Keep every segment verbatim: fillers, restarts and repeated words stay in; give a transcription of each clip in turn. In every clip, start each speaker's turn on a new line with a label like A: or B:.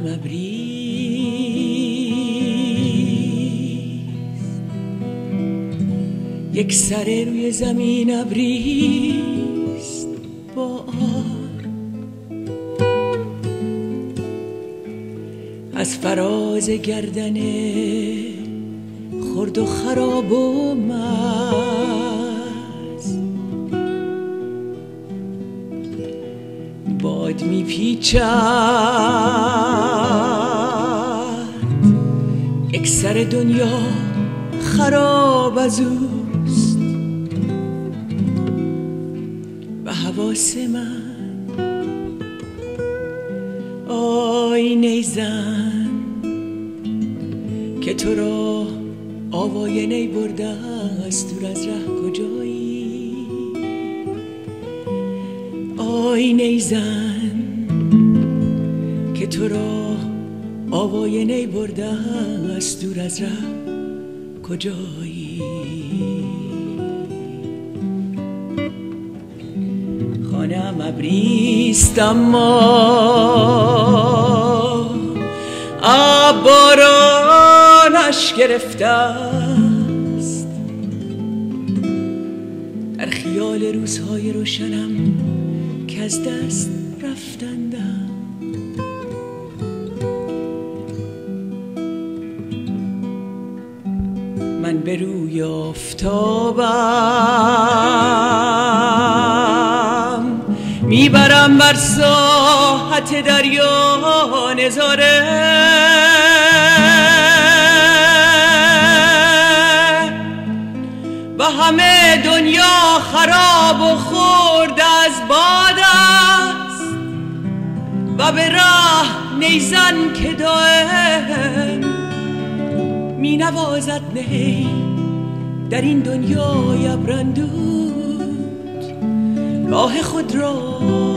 A: ابریست، یک سر روی زمین ابریست با آن، از فراز گردن خرد و خراب و مز باد میپیچد، یک سر دنیا خراب از اوست و حواس من آینه زن که تو را آواینه برده است دور از ره کجایی. آینه زن که تو را آواینه برده است دور از ره کجایی. خانه‌ام ابریست اما آب بارانش گرفته است، در خیال روزهای روشنم که از دست رفتندم. من به روی آفتابم میبرم بر ساحت دریا نظاره، و همه دنیا خراب و خورد از باد است، و به راه نیزن که دائم می نوازد نی در این دنیای ابرندود، راه خود را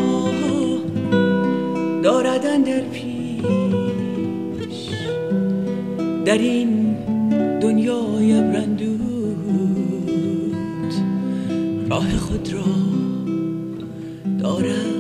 A: دارد اندر پیش در این دنیای ابرندود، راه خود را دارد